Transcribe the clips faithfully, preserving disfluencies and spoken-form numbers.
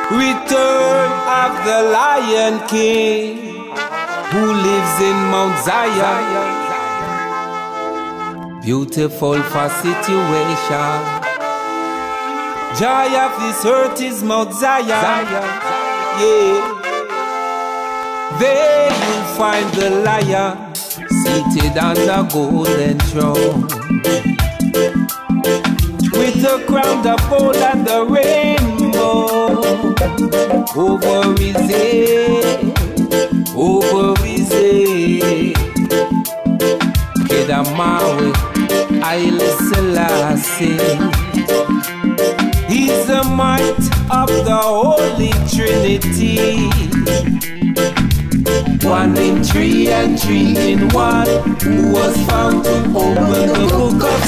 Return of the Lion King, who lives in Mount Zion. Beautiful for situation. Joy of this earth is Mount Zion. Yeah. There you'll find the Lion seated on the golden throne, with the crown of gold and the rainbow over his head, over his head. Kedamawe Haile Selassie, he's the might of the Holy Trinity. One in three and three in one, who was found to open the book of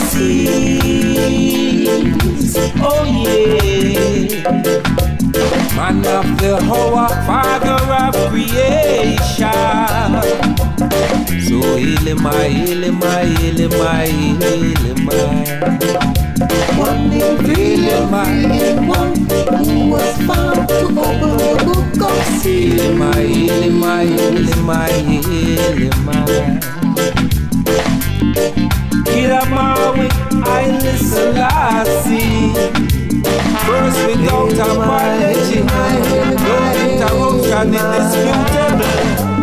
seals. Oh yeah, man of the hour, father of creation. So Elimai, Elimai, Elimai, Elimai. One in three and one, who was found to open the book of seals. Elimai, Elimai, Elimai, Elimai. Kedamawe Haile Selassie, first without apology, no interruption, indisputable.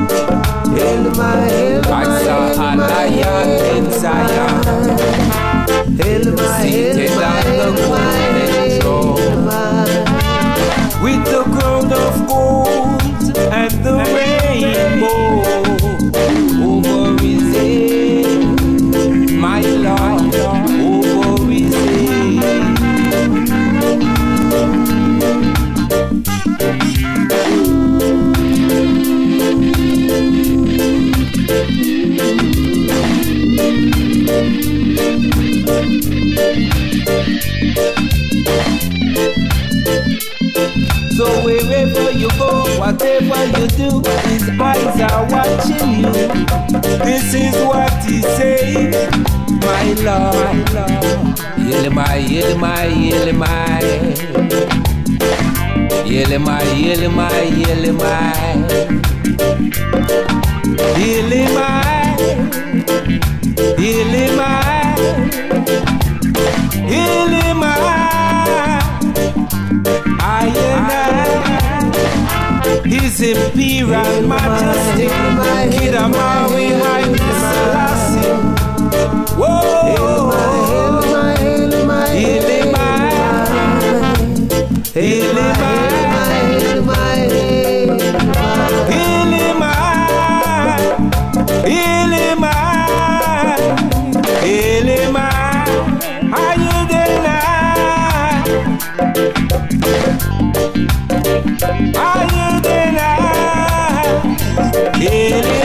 I saw a lion in Zion, seated on the golden throne, with the crown of gold and the rainbow over his head, my Lord, over his head. So wherever you go, whatever you do, his eyes are watching you. This is what he says, my Lord. Elimai, Elimai, Elimai. Elimai, Elimai, Elimai. Elimai, Elimai, Elimai. I am His Imperial Majesty, Kedamawe Haile Selassie. Whoa, Elimai, Elimai, Elimai, Elimai. Are you there now? Are you there now?